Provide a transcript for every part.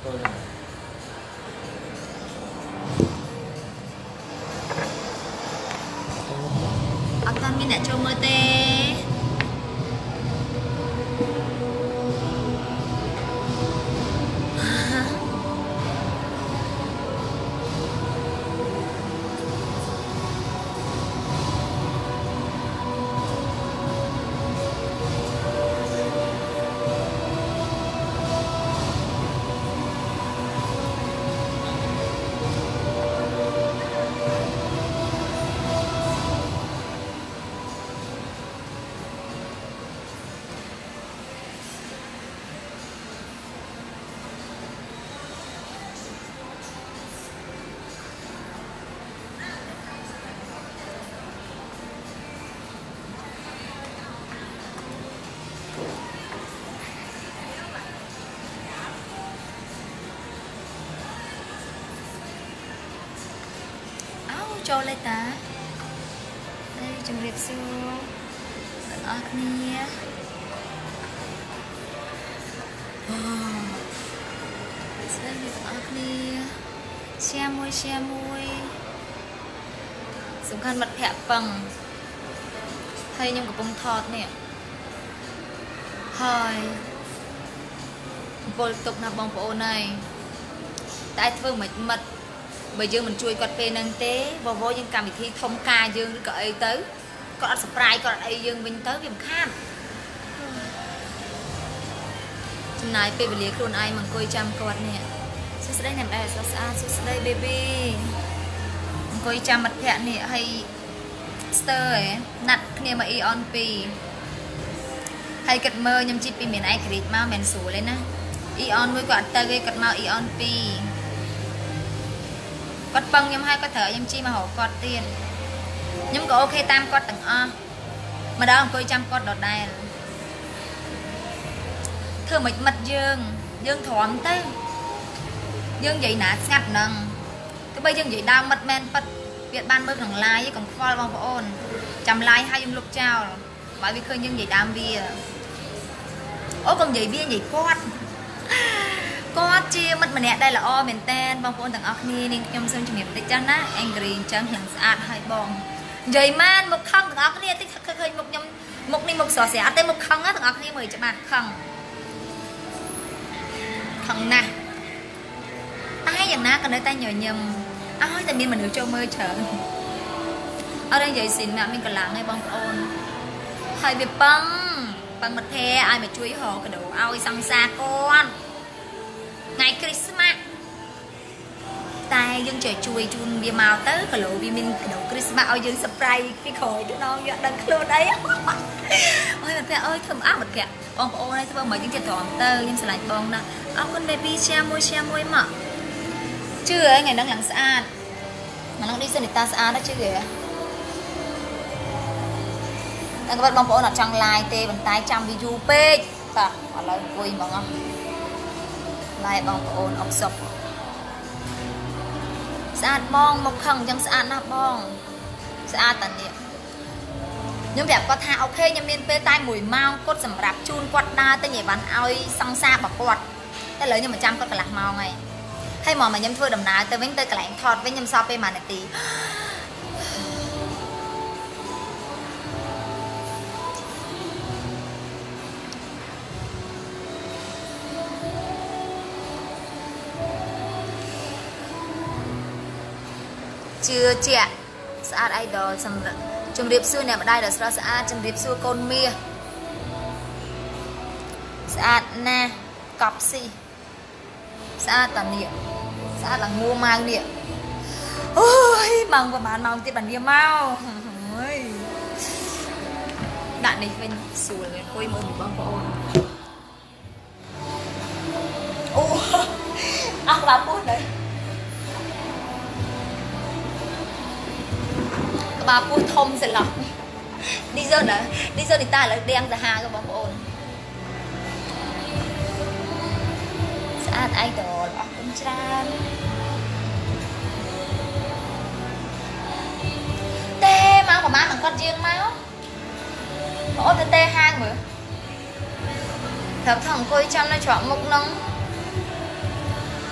Akan minat cuma teh. Cho lại ta đây chừng đẹp xưa ở kia xe môi súng khăn mặt hẹp bằng hay nhưng có bông thọt nè hơi vô tục là bông phổ này tại thương mật bây giờ mình chui quạt về nâng tế vô những cầm thi thông ca dương cỡ tới có surprise có ai dương mình tới việc khác này về liệt luôn ai mà coi chăm con nè số đây nằm đây số đây baby coi chăm mặt thẹn nè hay stir ấy nặt kia mà ion pi hay cật mơ nhầm chip pi miền ai kịch mau miền sủ lên á ion với quạt tay gây cật mau ion pi cọt bông nhầm hai có thở nhầm chi mà hổ cọt tiền nhưng có ok tam cọt tầng o mà đó coi trăm cọt đọt đây thưa mật dương thòm tới dương vậy nã ngặt nằng cái bây dương vậy đau mật men bật việt ban bước thằng lai với còn phoi bằng ôn chầm lai hai dùng lục trao bởi vì khơi dương vậy đam bia ố còn vậy bia vậy có chia mất mà nè đây là o miền tên bông phun thằng ốc ni nên trong sân trường nghiệp tích chân á anh green chân hàng sạch hai bông vậy man một không thằng ốc ni tích khơi một nhom một ni một sò xẻ tên một không á thằng ốc ni mười cho bạn không nè ai dần ná còn nơi tay nhờ nhầm ai tại vì mình được cho mơ chờ ở đây vậy xin mẹ mình còn lặng ngay bông phun hơi bị bằng mặt the ai mà chui hồ cái đồ ao xăng xa con ngày Christmas tai dương trời chui chun bia màu tới cả lộ vì mình đầu Christmas ao dương surprise cái khởi đứa non vậy đằng luôn đấy ôi mình phải ơi thơm áp một kẹt bông ô này thưa mấy những chuyện thỏm tơ nhưng sẽ lại bông nè áo con baby xe môi mà chưa ấy ngày đang lặng xa mà nó đi xem người ta xa đó chứ kìa các bạn bông ô là trăng lai tê bàn tay trăm video page và họ lại vui mà ngon lại bong ôn ốc sọc sạch bong một khẩn trong sạch nó bong sạch tận địa nhưng đẹp có thà ok nhưng miền tây tay mùi mau cốt sầm rạp chun quạt đa tới nhảy bắn oi song xa bạc quạt tới lấy nhưng mà trăm có cả lạc màu này hay mà nhâm phơi đầm ná tới với tới cả lạnh thọt với nhâm so pe mà này tí chưa trẻ sạch idol sầm chùm điệp xưa này mà đây là sạch chùm điệp xưa con mía sạch nè cọp xì sạch tàn địa sạch là mua mang địa ôi bằng và bán mong tiếp bản địa mau đạn này bên sùi người khôi mơ một băng ôn ô ăn lắm luôn đấy bà pui thông sẽ lọc đi giờ thì ta lại đen ra hai cái bóng ôn sạch idol ở con trai tê máu của má bằng con riêng máu ôn tê hai người thật thằng coi chăm nó chọn một nắng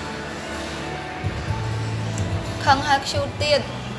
khăn hơi chút tiền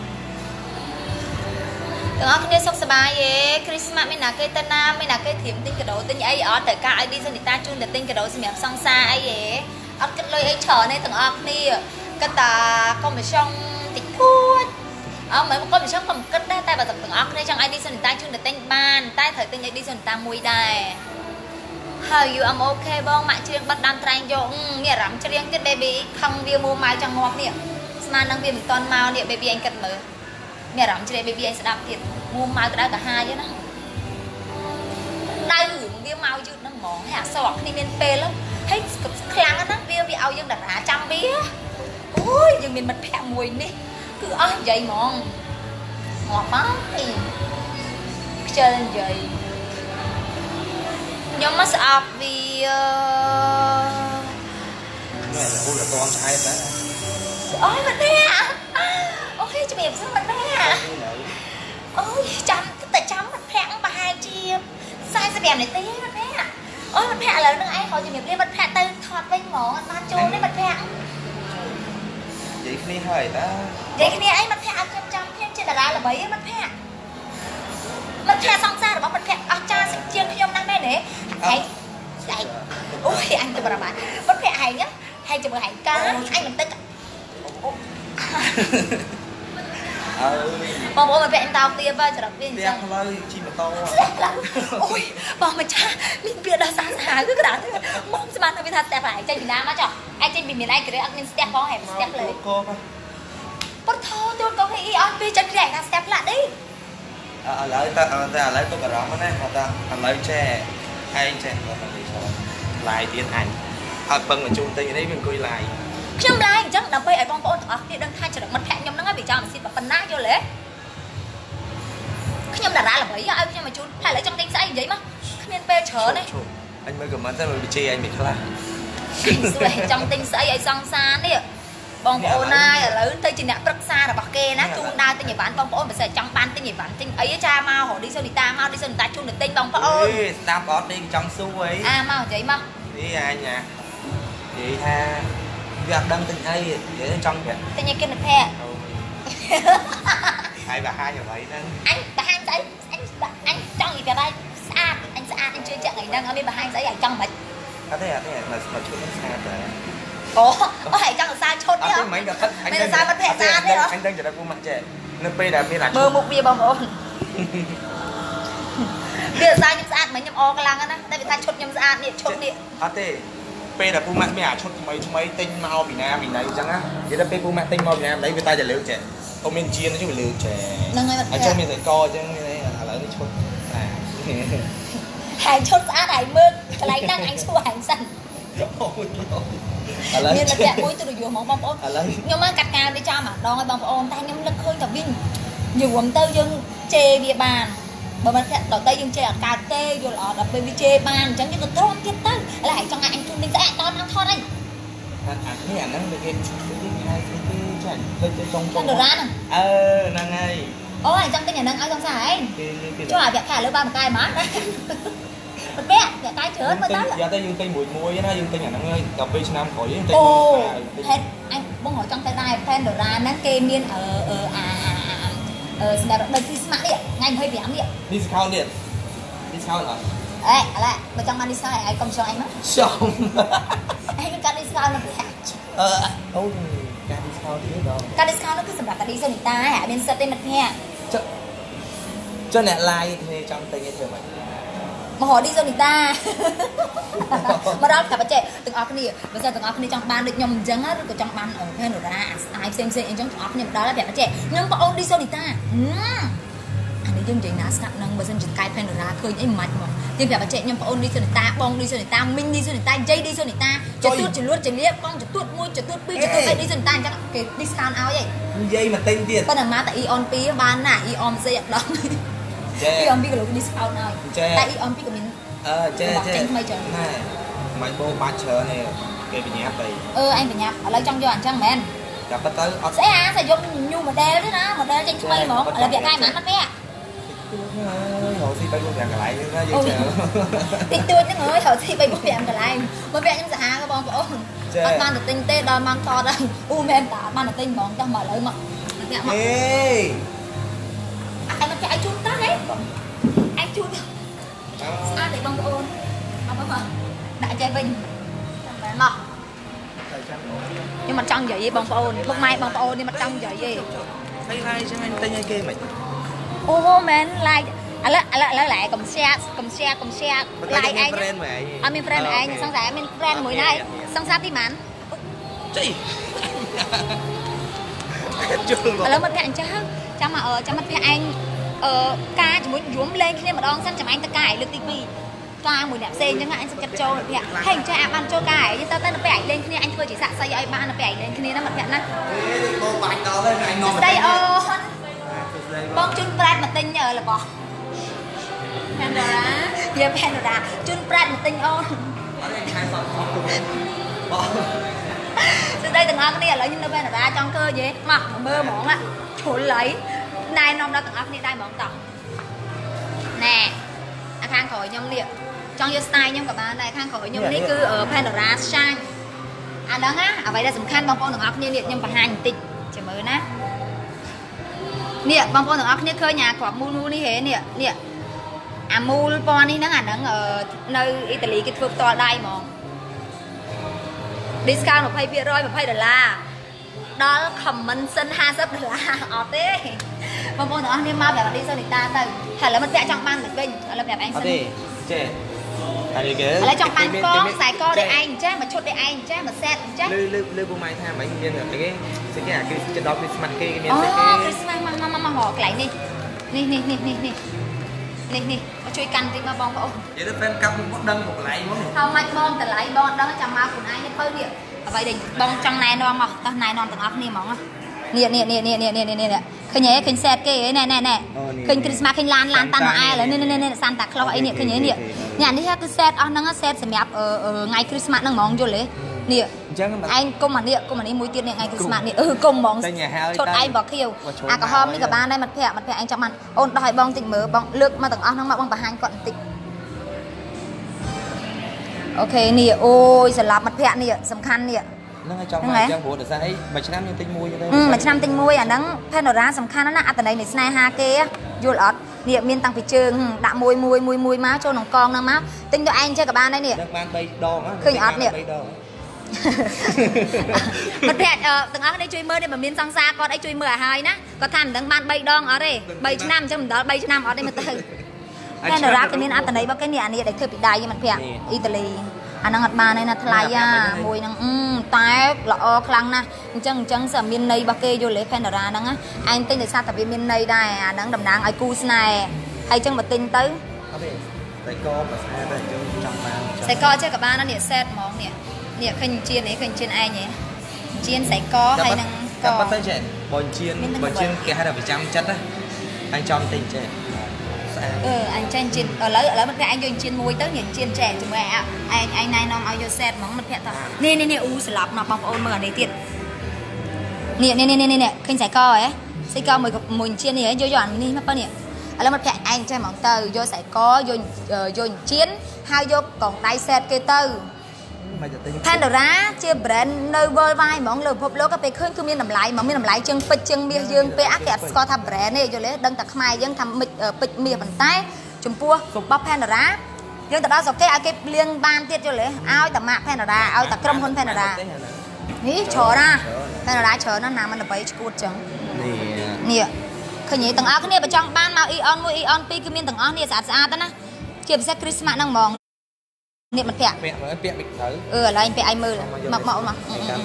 từng óc kia sốc bài ấy Christmas mình là cây tân nam mình là cây thiểm tinh cái đầu tinh ấy ở tại cả ai đi dân ta chun để tinh cái đầu xin mẹ sang xa ấy ấy óc cái lôi ấy chờ này từng óc đi cái ta con phải xong tịch thuốc mấy một con phải xong cầm cất đây tay vào tập từng óc này chẳng ai đi dân ta chun để tinh ban tay thời tinh ấy đi dân ta mùi đài how you am okay bong mạng chuyên bắt đam trai vô nghĩa rắm cho riêng cái baby không bia mua mai trong ngọc nè mà năng bia mình toàn màu nè baby anh cất mở mẹ rắm cho baby anh sẽ đam thiệt mua mai cái đó cả hai chứ nó đây gửi bia màu chứ nó mỏng hả sọt đi nên pê lắm hết khang á nó bia ao dân đặt rã trăm bia ôi nhưng mình bẹt mùi đi cứ ơi vậy mòn ngọt lắm thì chơi lên vậy nhóm mắt sọt vì là con trai đó ôi mình nè ôi cho mẹ sao mình nè ôi chấm tại chấm mình phèn bà hai chia sai sẽ bèm này tí mình nè ôi mình phèn lớn nữa ai hỏi cho mẹ đi mình phèn tay thọt với mỏ ta trốn đấy mình phèn vậy cái này hơi ta vậy cái này ấy mình phèn chấm chấm thêm trên đà là mấy mình phèn xong ra rồi mình phèn cha sẽ chiên khi ông đang đây nè ấy đấy ôi anh cho bà bạn mình phèn hay nhá hay cho bà hay cá anh mình tức bông bố mà vẹn tao kia ba cho đặc viên đẹp lời chi mà to ôi bông mà cha mình biết đó sáng sáng cứ cái đó mong sao mà thật đẹp phải chơi Việt Nam á chọ anh chơi mình anh cái anh step có hẹp step lấy bắt thô tôi có cái on pi chân rẻ là step lại đi lấy ta lấy tôi cả đó mà nè ta lấy che hay che lại tiền ảnh phần ở chung tay đấy mình coi lại ខ្ញុំដែរអញ្ចឹងដើម្បីឲ្យបងប្អូនទាំងអស់គ្នាដឹងថាចរិតមិត្តភក្តិខ្ញុំហ្នឹងវាចង់មិនស៊ីប៉ុណ្ណាយល់ទេខ្ញុំតារាល្បីឲ្យខ្ញុំមកជូនផ្លែឥឡូវចង់ទិញស្អីនិយាយមកគ្មានពេលច្រើនទេអញមើលខមមិនទៅមើលវិជ័យអញមិនខ្លះសួរចង់ទិញស្អីឲ្យសង្សារនេះបងប្អូនណាឥឡូវទៅជាអ្នកប្រឹក្សារបស់គេណាជូនដើរទិញអីវ៉ាន់បងប្អូនបើសិនចង់បានទិញអីវ៉ាន់ទិញអីចាមករឌីសូនីតាមកឌីសូនីតាជូនទៅទិញបងប្អូនស្ដាប់អត់ទេចង់សួរអីមកនិយាយមកនេះអញនិយាយថាវាអត់ដឹងទិញអីនិយាយចង់ប្រាប់ទិញឲ្យគិតភ័ក្រហើយបើហាញអ្វីហ្នឹងអញបើហាញស្អីអញចង់និយាយប្រាប់ស្អាតអញស្អាតអញជឿជាក់ថ្ងៃហ្នឹងអត់មានបើហាញស្អីអញចង់មិនអត់ទេមកឈុតហ្នឹងស្អាតដែរអូហើយចង់សារឈុតទេអត់មិនក៏ថឹកអញមិនសារមិត្តភ័ក្តិស្អាតទេអញដឹងចរិតពូម៉ាក់ចេះនៅពេលដែលមានអាមើលមុខវាបងប្អូនវាសារខ្ញុំស្អាតមិនខ្ញុំអខ្លាំងណាតែវាថាឈុតខ្ញុំស្អាតនេះឈុតនេះអត់ទេពេលដែលពូម៉ាក់មានអាឈុតថ្មីទិញមកពីណាពីណៃអញ្ចឹងណានិយាយទៅពេលពូម៉ាក់ទិញមកពីណាពីណៃវាតែតែលើចេះអត់មានជៀនទេវាលើចេះហ្នឹងហើយអញ្ចឹងមានតែកអញ្ចឹងមានឥឡូវនេះឈុតហើយឈុតស្អាតហើយមើលកន្លែងហ្នឹងអញសួរអញសិនឥឡូវមានតែពាក់មួយទៅរយោះហ្មងបងប្អូនខ្ញុំមកកាត់កាវទៅចាំម្ដងឲ្យបងប្អូនតែខ្ញុំនឹកឃើញតែវិញយួមទៅយើងជេរវាបានបើមិនថាដល់ទៅយើងជេរអត់កើតទេយល់អត់ដល់ពេលវាជេរបានអញ្ចឹងយើងទៅទ្រាំទៀតទៅឥឡូវឯងចង់ឲ្យអញជូននឹងស្អែកតនឹងថតអីនេះអាហ្នឹងវាគេហើយគេចាទៅចុងចុងដរ៉ាហ្នឹងហ្នឹងហើយអូអញ្ចឹងទិញអាហ្នឹងឲ្យសង្សារឯងចុះឲ្យវាក់ខែលើបានមួយកែហ្មងមិនពាក់កែច្រើនមើលទៅយកទៅយើងទិញមួយណាយើងទិញអាហ្នឹងហើយដល់ពេលឆ្នាំក្រោយយើងទិញអូហេតុអញបងរកចង់ទៅដែរ Pandora ហ្នឹងគេមានសម្រាប់ដល់ Christmas នេះថ្ងៃ25នេះ discount នេះ discount អត់ឥឡូវបើចង់បាន discount ឲ្យកុំចង់អញមកចង់ឯងកាត់ discount នៅផ្ទះអូការ discount នេះដល់ការ discount នោះគឺសម្រាប់កាឌីសូនីតាហើយមានសិតទេមិត្តភក្តិចុះអ្នក live គ្នាចង់ទិញឲ្យធ្វើម៉េចមករឌីសូនីតាមកដល់កាប់ចេះទាំងអស់គ្នាបើសិនទាំងអស់គ្នាចង់បានដូចខ្ញុំអញ្ចឹងឬក៏ចង់បានPandora ស្អាយផ្សេងអញ្ចឹងទាំងអស់គ្នាមកដល់ហើយប្រាប់ចេះខ្ញុំបងអូនឌីសូនីតាអានេះយើងនិយាយណាស្កាត់នឹងបើសិនជាកែ Pandora ឃើញអីមិនមកយើងប្រាប់ចេះខ្ញុំបងអូនឌីសូនីតាបងឌីសូនីតាមីងឌីសូនីតាជ័យឌីសូនីតាចទួតចលួតចលាបងចទួត1ចទួត2ចទួត3ឌីសូនីតាអញ្ចឹងគេ discount ឲ្យហីនិយាយមកទិញទៀតប៉ុន្តែមកតែ Eon 2បានណា Eon ផ្សេងអត់ដល់Eon 2ក៏លោក discount ឲ្យតែ Eon 2ក៏មានចេះថ្មីចឹងណែមិនបោបាច់ច្រើនទេគេបញ្ញាប់ទៅអញបញ្ញាប់ឥឡូវចង់យកអញ្ចឹងមែនតែប៉ុន្តែអត់ស្អីអាយក new model ទេណា model ចេញថ្មីហ្មងឥឡូវវាក់ខែហ្មងអត់ទេហៅស៊ី3 4 5កន្លែងហ្នឹងណាយើងច្រើនតិចតួចហ្នឹងអើយហៅស៊ី3 4 5កន្លែងមកវាក់ខ្ញុំសាហាក៏បងប្អូនអត់បានទៅទិញទេដល់ម៉ោងតដល់អូមែនតាអត់បានទៅទិញហ្មងចាស់មកឥឡូវមកអ្នកមកអេអាគេជូនតាហេអញជូនស្អាតទេបងប្អូនអត់មកដាក់ចេះវិញមកខ្ញុំមិនចង់និយាយទេបងប្អូនពុកម៉ែបងប្អូននេះមិនចង់និយាយទេហើយឡាយចឹងអញទិញឲ្យគេមិនអូមែនឡាយឥឡូវឡាយកុំแชร์ឡាយឯងអត់មាន friend ឯងសង្សារមាន friend មួយណាសង្សារទីម៉ានជីជួលឥឡូវមិត្តភក្តិអញ្ចឹងចាំមិត្តភក្តិឯងការជាមួយយំលេងគ្នាម្ដងសិនចាំឯងទៅការឯងលើកទី2ការមួយអ្នកផ្សេងអញ្ចឹងអញសុខចិត្តចូលមិត្តភក្តិហើយអញ្ចឹងអាចបានចូលការឯងទៅនៅពេលឯងលេងគ្នាអញធ្វើជាសាក់សីឲ្យបាននៅពេលឯងលេងគ្នាណាមិត្តភក្តិណាបងបាញ់ដល់ហើយអញនាំស្ដីអូនបងជូនប្រែតមកទិញរបស់ផេនដូរ៉ាយាផេនដូរ៉ាជូនប្រែតមកទិញអូនអត់ឯងខែសតបងស្ដីទាំងអស់គ្នាឥឡូវខ្ញុំនៅផេនដូរ៉ាចង់ឃើញទេមកមើលហ្មងជ្រុលហើយណែនាំដល់ទាំងអស់គ្នាដែរហ្មងតោះណែអាខាងក្រោយខ្ញុំនេះចង់យក style ខ្ញុំក៏បានដែរខាងក្រោយខ្ញុំនេះគឺ Pandora Shine អាហ្នឹងណាអ្វីដែលសំខាន់បងប្អូនទាំងអស់គ្នានេះខ្ញុំបង្ហាញបន្តិចចាំមើលណានេះបងប្អូនទាំងអស់គ្នាឃើញអាក្របមូលនេះហេនេះអាមូលពណ៌នេះហ្នឹងអាហ្នឹងនៅអ៊ីតាលីគេធ្វើផ្ទាល់ដៃហ្មង discount 20% $20 ដល់ convention $50 អត់ទេបងប្អូនទាំងអស់គ្នាមកប្រាប់ឌីសូនីតាទៅហើយឥឡូវមិនពាក់ចង់បានមិនវិញឥឡូវប្រាប់ឯងសិនអត់ទេចេះហើយគេឥឡូវចង់បានកងខ្សែកដូចឯងចេះមកឈុតដូចឯងចេះមកសេតចេះលើពូម៉ៃថាមិនមានគេស្អីគេអាគេចិត្តដល់ Christmas គេមានស្អីគេអូ Christmas មករកកន្លែងនេះមកជួយកាន់តិចមកបងប្អូននិយាយទៅ fan កាប់មកដឹងមកកន្លែងមកហើយមិនបងតម្លៃបងដឹងចាំមកខ្លួនឯងនេះពៅនេះអ្វីដែលបងចង់ណែនាំមកតោះណែនាំទាំងអស់គ្នាហ្មងនេះឃើញទេឃើញសេតគេណែឃើញ Christmas ឃើញឡានតាន់មកអែនេះសាន់តាក្លូសអីនេះឃើញទេនេះគឺសេតអស់ហ្នឹងសេតសម្រាប់ថ្ងៃ Christmas ហ្នឹងហ្មងយល់ទេនេះអញ្ចឹងឯងគុំអានេះមួយទៀតនេះថ្ងៃ Christmas នេះគុំហ្មងឈុតឯងបកខៀវអាក្រហមនេះក៏បានដែរមិត្តភក្តិឯងចាំបានអូនដោះឲ្យបងតិចមើលបងលើកមកទាំងអស់ហ្នឹងមកបងបង្ហាញគាត់បន្តិចអូខេនេះអូយសម្រាប់មិត្តភក្តិនេះសំខាន់នេះហ្នឹងហើយចង់មកអញ្ចឹងព្រោះដោយសារអីមួយឆ្នាំខ្ញុំទិញមួយទេមួយឆ្នាំទិញមួយអាហ្នឹង Pandora សំខាន់ណាស់អត្តន័យនៃស្នេហាគេយល់អត់នេះមានតាំងពីជើងដាក់មួយមកចូលក្នុងកងហ្នឹងមកទិញទៅឯងចេះក៏បានដែរនេះបាន3ដងឃើញអត់នេះមិត្តភក្តិទាំងអស់គ្នាជួយមើលនេះបើមានសង្សារគាត់អីជួយមើលឲ្យហើយណាគាត់ថាមិនដឹងបាន3ដងអត់ទេ3ឆ្នាំអញ្ចឹងមិនដល់3ឆ្នាំអត់ទេមើលទៅ Pandora គេមានអត្តន័យរបស់គេនេះអានេះដែលធ្វើពីដៃមិត្តភក្តិអ៊ីតាលីអាហ្នឹងអត់បានទេណាថ្លៃមួយហ្នឹងតែល្អខ្លាំងណាស់អញ្ចឹងសើមានន័យរបស់គេយល់ទេ Pandora ហ្នឹងឯងទិញដោយសារតែវាមានន័យដែរអាហ្នឹងតំណាងឲ្យគូស្នេហ៍ហើយអញ្ចឹងបើទិញទៅអត់ទេតែកបើស្អាតតែអញ្ចឹងចង់បានខ្សែកចេះក៏បាននេះសេតហ្មងនេះឃើញជៀននេះឃើញជៀនឯងហ៎ជៀនខ្សែកហើយនឹងកប៉ុន្តែចេះបើជៀនគេហៅថាប្រចាំចិត្តណាអញចង់ទិញចេះអញចាញ់ជៀនឥឡូវមិត្តភក្តិឯងយកជៀនមួយទៅញ៉ាំជៀនចែកជាមួយឯងណែនាំឲ្យយកសេតហ្មងមិត្តភក្តិថានេះអូស្លាប់មកបងប្អូនមើលអានេះទៀតនេះឃើញខ្សែកហ៎ខ្សែកមួយជៀននេះយកអានេះមកប៉នេះឥឡូវមិត្តភក្តិឯងចេះហ្មងទៅយកខ្សែកយកជៀនហើយយកកងដៃសេតគេទៅPandora ជា brand នៅ worldwide ហ្មងលើពិភពលោកក៏ពេលឃើញគឺមានតម្លៃមកមានតម្លៃជាងពេជ្រជាងមាសយើងពេលគេអត់ស្គាល់ថា brand ទេយល់ទេដឹងតែខ្មែរយើងថាពេជ្រមាសប៉ុន្តែចំពោះរបស់ Pandora យើងទៅដល់ស្រុកគេឲ្យគេលៀងបានទៀតយល់ទេឲ្យតែម៉ាក Pandora ឲ្យតែក្រុមហ៊ុន Pandora នេះច្រើនណា Pandora ច្រើនណាស់ណាមិនដើម្បីឈួតចឹងនេះឃើញទេទាំងអស់គ្នាបើចង់បានមក Eon 1 Eon 2គឺមានទាំងអស់នេះស្អាតទៅណាជាពិសេស Christmas ហ្នឹងហ្មងនេះមិនពាក់ពាក់មិនត្រូវឥឡូវឯងពាក់ឲ្យមើលមកកាន់ឲ្យមក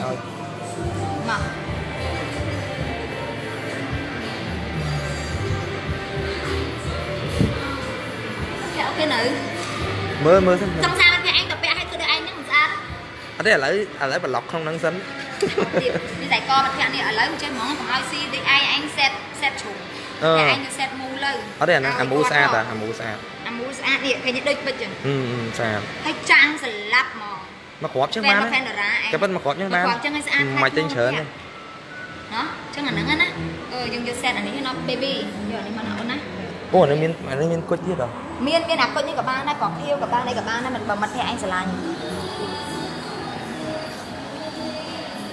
ពាក់អូខេនៅមើលសិនចង់សារពាក់ឯងទៅពាក់ឲ្យគឺដូចឯងហ្នឹងមិនស្អាតអត់ទេឥឡូវប្លុកក្នុងហ្នឹងសិននេះតែកមកពាក់នេះឥឡូវមិនចេះហ្មងកុំឲ្យស៊ីដូចឯងសេតជ្រុំតែឯងយកសេតមូលលើអត់ទេអាហ្នឹងអាមូស្អាតអាមូស្អាតនេះឃើញដូចពេជ្រចឹងស្អាតហើយចាំងស្លាប់មកគ្រាប់ចឹងបានតែប៉ុតមកគ្រាប់ចឹងបានគ្រាប់ចឹងឲ្យស្អាតមិនទិញច្រើនទេណោះចឹងអាហ្នឹងណាយើងយកសេតអានេះណោះ baby យកនេះមកអូនណាអូអានេះមានគុជទៀតហ៎មានអាគុជនេះក៏បានដែរក៏ខៀវក៏បានដែរមិនបើមិត្តភក្តិឯងស្រឡាញ់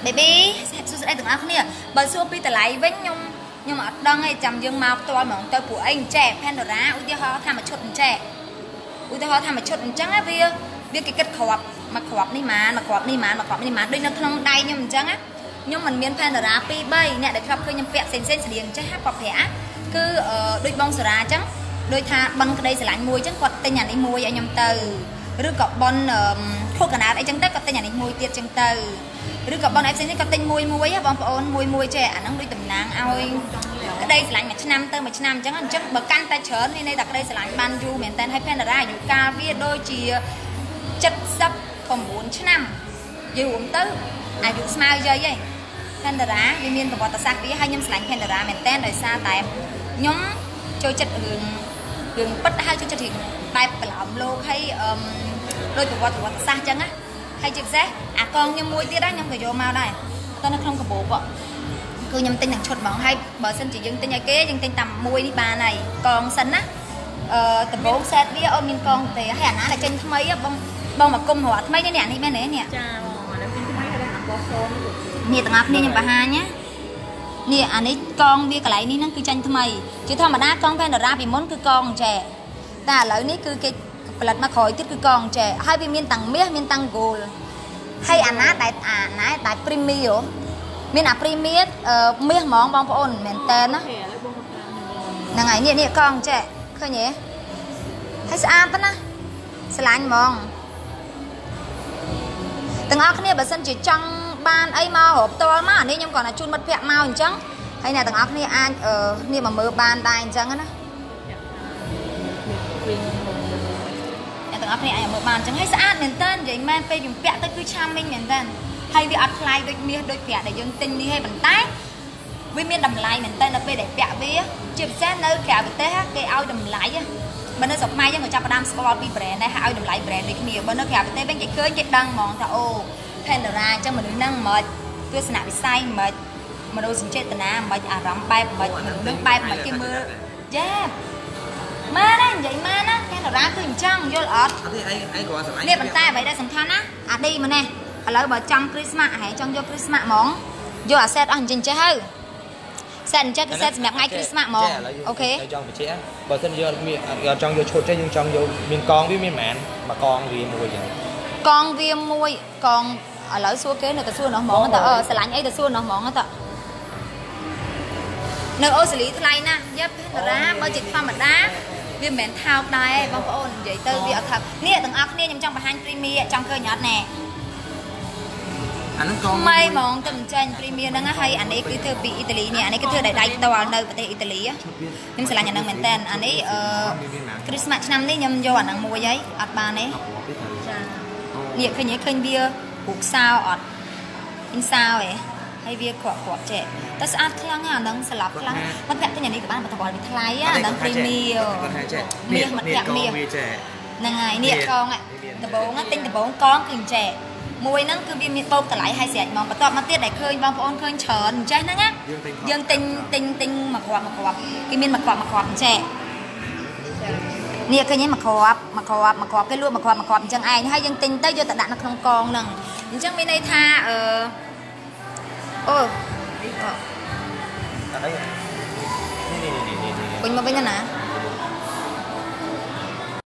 baby សួស្តីទាំងអស់គ្នាបើសួរពីតម្លៃវិញខ្ញុំអត់ដឹងទេចាំយើងមកផ្ទាល់ហ្មងទៅពួកអីចែ Pandora ឧទាហរណ៍ថាមួយឈុតចែឧទាហរណ៍ថាមួយឈុតអញ្ចឹងវាគេគិតគ្រាប់មកគ្រាប់នេះម៉ានមកគ្រាប់នេះម៉ានមកគ្រាប់នេះម៉ានដូចនៅក្នុងដៃខ្ញុំអញ្ចឹងខ្ញុំមិនមាន Pandora 2 3អ្នកដែលធ្លាប់ឃើញខ្ញុំពាក់ផ្សេងស្តៀងចេះប្រភេទគឺដូចបងសារាអញ្ចឹងដូចថាបិណ្ឌក្តីស្រឡាញ់មួយអញ្ចឹងគាត់ទិញអានេះមួយឲ្យខ្ញុំទៅឬក៏បិណ្ឌខុសកណាតអីចឹងទៅគាត់ទិញអានេះមួយទៀតចឹងទៅឬក៏បិណ្ឌអីផ្សេងទៀតគាត់ទិញមួយបងប្អូនមួយចេះអាហ្នឹងដូចតំណាងឲ្យក្តីស្រឡាញ់មួយឆ្នាំទៅមួយឆ្នាំអញ្ចឹងបើកាន់តែច្រើនមានន័យថាក្តីស្រឡាញ់បានយូរមែនតើហើយ Pandora អាយុកាលវាដូចជា79ឆ្នាំយូរទៅអាយុស្មើយាយឯង Pandora វាមានប្រវត្តិសាស្ត្រវាហើយខ្ញុំស្រឡាញ់ Pandora មែនតើដោយសារតែខ្ញុំចូលចិត្តរឿងពិតហើយចូលចិត្តរឿងបែបប្រឡំលោកហើយដោយប្រវត្តិសាស្ត្រអញ្ចឹងណាហើយជាពិសេសអាកងខ្ញុំមួយទៀតខ្ញុំក៏យកមកដែរទៅនៅក្នុងកាបូបគឺខ្ញុំទិញទាំងឈុតហ្មងហើយបើសិនជាយើងទិញឲ្យគេយើងទិញតាមមួយនេះបានហើយកងសិនណាដំបូងសេតវាអត់មានកងទេហើយអាណាដែលចេញថ្មីបងមកគុំរត់ថ្មីនេះអានេះមែនទេនេះចាបងអានេះចេញថ្មីហើយអាកងសូននេះទាំងអស់គ្នាខ្ញុំបង្ហាញណានេះអានេះកងវាកន្លែងនេះហ្នឹងគឺចាញ់ថ្មីជាធម្មតាកង Pandora ពីមុនគឺកងចែតែឥឡូវនេះគឺគេផលិតមកក្រោយទៀតគឺកងចែហើយវាមានទាំងមាសមានទាំង gold ហើយអាណាដែល premium មានអា premium មាសហ្មងបងប្អូនមែនតើណាហ្នឹងហើយនេះកងចែឃើញទេហើយស្អាតណាស្រឡាញ់ហ្មងទាំងអស់គ្នាបើសិនជាចង់បានអីមករកផ្ទាល់មកអានេះខ្ញុំគ្រាន់តែជូនមិត្តភក្តិមកអញ្ចឹងហើយអ្នកទាំងអស់គ្នាអាចនេះមកមើលបានដែរអញ្ចឹងណាអ្នកទាំងអស់គ្នាអាចមើលបានអញ្ចឹងហើយស្អាតមែនតើនិយាយមែនពេលខ្ញុំពាក់ទៅគឺឆាំមិញមែនតើហើយវាអត់ថ្លៃដូចមាសដូចប្រាក់ដែលយើងទិញនេះទេប៉ុន្តែវាមានតម្លៃមែនតើនៅពេលដែលពាក់វាជាពិសេសនៅក្រៅប្រទេសគេឲ្យតម្លៃបើនៅស្រុកខ្មែរយើងក៏ចាប់ផ្ដើមស្គាល់ពី brand ដែរហើយឲ្យតម្លៃ brand ដូចគ្នាបើនៅក្រៅប្រទេសវិញគេឃើញគេដឹងហ្មងថាអូ Pandora អញ្ចឹងមនុស្សហ្នឹងមិនទស្សនវិស័យមិនមនោសញ្ចេតនាមិនអារម្មណ៍បែបមិនមនុស្សហ្នឹងបែបមិនគេមើលយ៉ាម៉ែណានិយាយម៉ែណា Pandora គឺអញ្ចឹងយល់អត់អត់ទេអីគ្រាន់ស្រឡាញ់នេះប៉ុន្តែអ្វីដែលសំខាន់ណាអាឌីមកនេះឥឡូវបើចង់ Christmas ហែចង់យក Christmas ហ្មងយកអា set អស់អញ្ចឹងចេះហើយ set អញ្ចឹងគឺ set សម្រាប់ថ្ងៃ Christmas ហ្មងអូខេចង់បញ្ជាក់បើសិនយកចង់យកឈុតទេយើងចង់យកមានកងវាមានប៉ុន្មានមួយកងវាមួយចឹងកងវាមួយកងឥឡូវសួរគេនៅតែសួរនោះហ្មងតើស្រឡាញ់អីទៅសួរនោះហ្មងតើនៅអូស្ត្រាលីថ្លៃណាស់យ៉ា Pandora បើជាធម្មតាវាមិនមែនថោកដែរបងប្អូននិយាយទៅវាអត់ថោកនេះទាំងអស់គ្នាខ្ញុំចង់បង្ហាញ Premium ចង់ឃើញអត់ណែអាហ្នឹងកងម៉ៃហ្មងទៅចាញ់ Premium ហ្នឹងហើយអានេះគឺធ្វើពីអ៊ីតាលីនេះអានេះគឺធ្វើដោយដៃផ្ទាល់នៅប្រទេសអ៊ីតាលីខ្ញុំស្រឡាញ់អាហ្នឹងមែនតើអានេះChristmas ឆ្នាំនេះខ្ញុំយកអាហ្នឹងមួយហើយអត់បានទេចានេះឃើញវាពូកសោអត់ឃើញសោហ៎ហើយវាក្រក់ចេះតែស្អាតខ្លាំងអាហ្នឹងស្លាប់ខ្លាំងមិនប្រាក់ទិញអានេះក៏បានបើតបល់វាថ្លៃអាហ្នឹង Premium មាសមិនប្រាក់មាសហ្នឹងហើយនេះកងដំបងទិញដំបងកងគឺចេះមួយហ្នឹងគឺវាមានបោកតម្លៃហើយស្រេចហ្មងបន្ទាប់មកទៀតដែលឃើញបងប្អូនឃើញច្រើនអញ្ចឹងហ្នឹងណាយើងទិញមកគ្រាប់គេមានមកគ្រាប់អញ្ចឹងនេះឃើញមកគ្រាប់គេលក់មកគ្រាប់អញ្ចឹងឯងហើយយើងទិញទៅយកទៅដាក់នៅក្នុងកងហ្នឹងអញ្ចឹងមានន័យថាអូអត់អីនេះវិញមកវិញណា